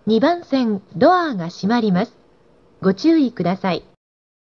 2番線ドアが閉まります。ご注意ください。